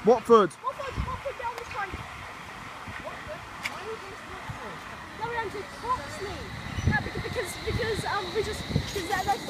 Watford. Watford down this way. Watford? Why are you going to Watford? No, we're going to Croxley. No, because we just, because they're